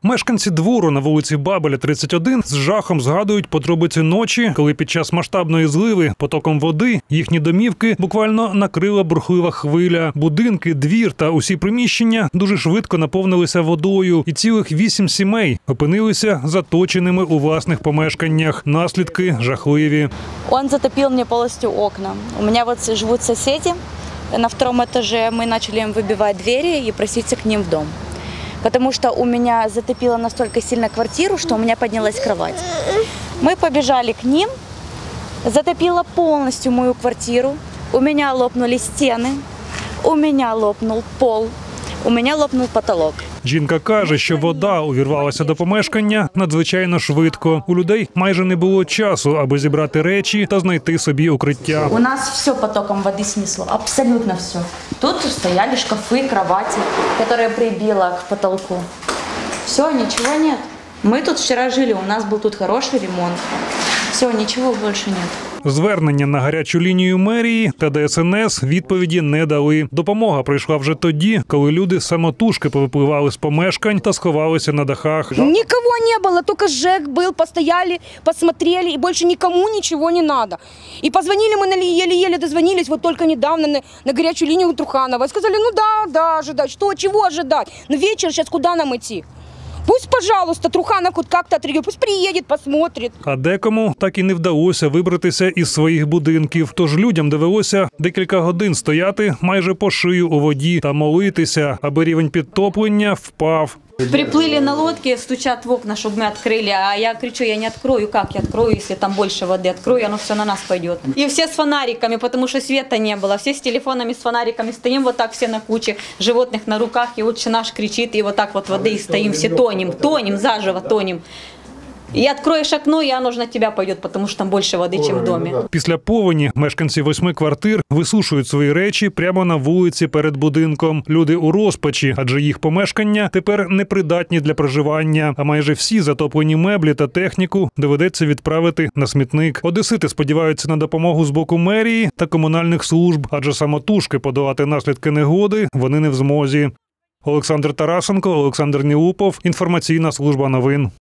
Мешканці двору на вулиці Бабеля, 31, з жахом згадують подробиці ночі, коли під час масштабної зливи потоком води їхні домівки буквально накрила бурхлива хвиля. Будинки, двір та усі приміщення дуже швидко наповнилися водою, і цілих 8 сімей опинилися заточеними у власних помешканнях. Наслідки жахливі. Он затопил мне полностью окна. У меня вот живут соседи. На втором этаже мы начали им выбивать двери и проситься к ним в дом. Потому что у меня затопило настолько сильно квартиру, что у меня поднялась кровать. Мы побежали к ним, затопило полностью мою квартиру. У меня лопнули стены, у меня лопнул пол, у меня лопнул потолок. Жінка каже, що вода увірвалася до помешкання надзвичайно швидко. У людей майже не було часу, аби зібрати речі та знайти собі укриття. У нас все потоком воды снесло, абсолютно все. Тут стояли шкафы, кровати, которые прибило к потолку. Все, ничего нет. Мы тут вчера жили, у нас был тут хороший ремонт. Все, ничего больше нет. Звернення на гарячу лінію мерії та ДСНС відповіді не дали. Допомога прийшла вже тоді, коли люди самотужки повипливали з помешкань та сховалися на дахах. Никого не было, только ЖЭК был, постояли, посмотрели, и больше никому ничего не надо. И позвонили мы, еле-еле дозвонились, вот только недавно на горячую линию Труханова. Сказали, ну да, ожидать, что, чего ожидать? Ну вечер сейчас куда нам идти? Пусть, пожалуйста, Труханов хоть как-то отреагирует, пусть приедет, посмотрит. А декому так і не вдалося вибратися із своїх будинків. Тож людям довелося декілька годин стояти майже по шию у воді та молитися, аби рівень підтоплення впав. Приплыли на лодке, стучат в окна, чтобы мы открыли. А я кричу, я не открою. Как я открою, если там больше воды? Открою, оно все на нас пойдет. И все с фонариками, потому что света не было. Все с телефонами, с фонариками. Стоим вот так все на куче, животных на руках. И отче наш кричит, и вот так вот воды и стоим. Все тонем, заживо тонем. И откроешь окно, и оно же на тебя пойдет, потому что там больше воды, чем в доме. Після повені мешканці 8 квартир висушують свої речі прямо на вулиці перед будинком. Люди у розпачі, адже їх помешкання тепер непридатні для проживання. А майже всі затоплені меблі та техніку доведеться відправити на смітник. Одесити сподіваються на допомогу з боку мерії та комунальних служб, адже самотужки подолати наслідки негоди вони не в змозі. Олександр Тарасенко, Олександр Нілупов. Інформаційна служба новин.